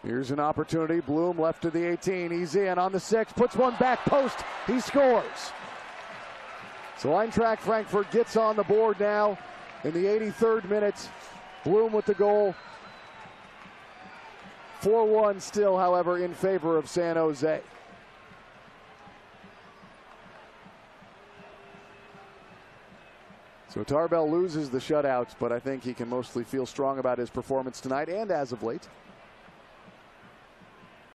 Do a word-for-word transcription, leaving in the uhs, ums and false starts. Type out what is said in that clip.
Here's an opportunity. Bloom left to the eighteen. He's in on the six. Puts one back post. He scores. So Eintracht Frankfurt gets on the board now in the eighty-third minute. Bloom with the goal. four one still, however, in favor of San Jose. So Tarbell loses the shutouts, but I think he can mostly feel strong about his performance tonight and as of late.